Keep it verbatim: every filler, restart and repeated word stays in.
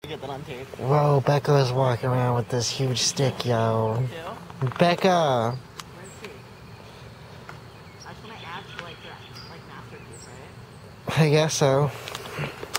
Get that on tape. Whoa, Becca is walking around with this huge stick, yo. Becca! Where's she? I just want to add to like the like masterpiece, right? I guess so.